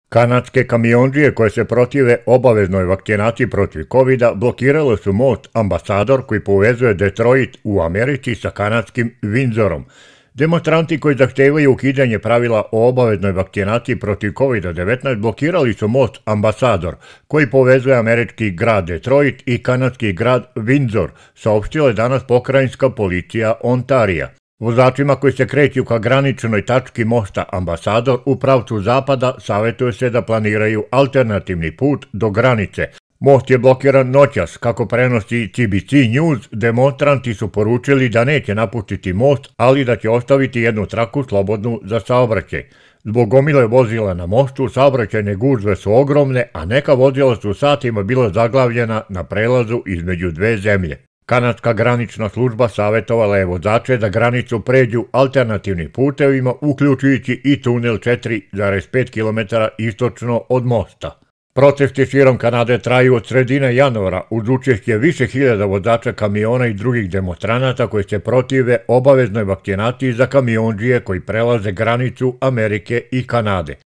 Kanadske kamiondžije koje se protive obaveznoj vakcinaciji protiv COVID-a blokirale su most Ambasador koji povezuje Detroit u Americi sa kanadskim Windsorom. Demonstranti koji zahtevaju ukidanje pravila o obaveznoj vakcinaciji protiv COVID-19 blokirali su most Ambasador koji povezuje američki grad Detroit i kanadski grad Windsor, saopštila je danas pokrajinska policija Ontarija. Vozačima koji se kreću ka graničnoj tački mosta Ambasador u pravcu zapada savjetuje se da planiraju alternativni put do granice. Most je blokiran noćas, kako prenosi CBC News, demonstranti su poručili da neće napustiti most, ali da će ostaviti jednu traku slobodnu za saobraćaj. Zbog gomile vozila na mostu, saobraćajne gužve su ogromne, a neka vozila su satima bila zaglavljena na prelazu između dve zemlje. Kanadska granična služba savjetovala je vozače da granicu pređu alternativnim putevima, uključujući i tunel 4,5 km istočno od mosta. Protesti širom Kanade traju od sredine januara uz učešće više hiljada vozača kamiona i drugih demonstranata koji se protive obaveznoj vakcinaciji za kamiondžije koji prelaze granicu Amerike i Kanade.